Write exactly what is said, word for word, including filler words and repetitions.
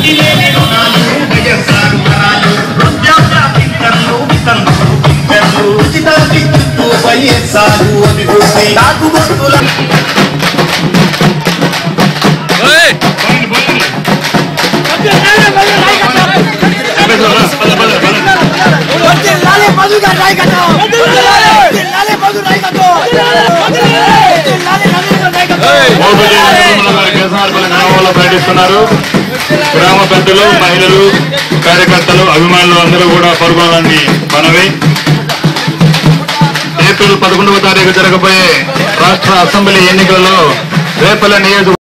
వడ్డీ లేని రుణాలు వైఎస్ఆర్ వరాలు వృద్ధాప్య పింఛన్లు వితంతులు పింఛన్లు ఉచిత విద్యుత్తు వైఎస్ఆర్ అభివృద్ధి నాకు గుర్తుల గ్రామంలో పర్యటిస్తున్నారు. గ్రామ పెద్దలు, మహిళలు, కార్యకర్తలు, అభిమానులు అందరూ కూడా పాల్గొనాలని మనవి. ఏప్రిల్ పదకొండవ తారీఖు జరగబోయే రాష్ట్ర అసెంబ్లీ ఎన్నికలలో రేపల్లె నియోజక